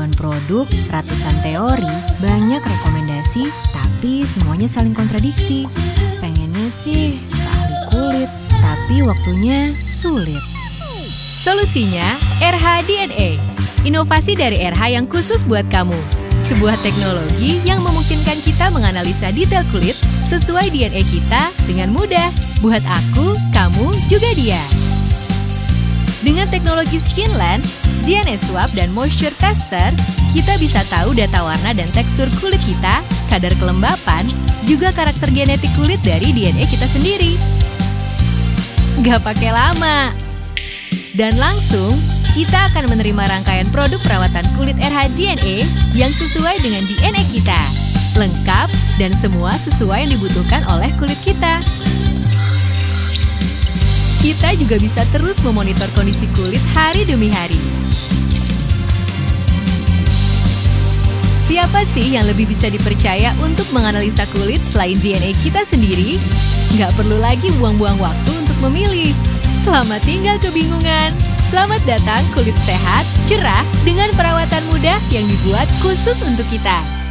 ribuan produk, ratusan teori, banyak rekomendasi, tapi semuanya saling kontradiksi. Pengennya sih ahli kulit, tapi waktunya sulit. Solusinya RH DNA, inovasi dari RH yang khusus buat kamu. Sebuah teknologi yang memungkinkan kita menganalisa detail kulit sesuai DNA kita dengan mudah. Buat aku, kamu, juga dia. Dengan teknologi Skin Lens, DNA Swab, dan Moisture Tester, kita bisa tahu data warna dan tekstur kulit kita, kadar kelembapan, juga karakter genetik kulit dari DNA kita sendiri. Gak pakai lama. Dan langsung, kita akan menerima rangkaian produk perawatan kulit RH DNA yang sesuai dengan DNA kita. Lengkap dan semua sesuai yang dibutuhkan oleh kulit kita. Kita juga bisa terus memonitor kondisi kulit hari demi hari. Siapa sih yang lebih bisa dipercaya untuk menganalisa kulit selain DNA kita sendiri? Nggak perlu lagi buang-buang waktu untuk memilih. Selamat tinggal kebingungan. Selamat datang kulit sehat, cerah, dengan perawatan mudah yang dibuat khusus untuk kita.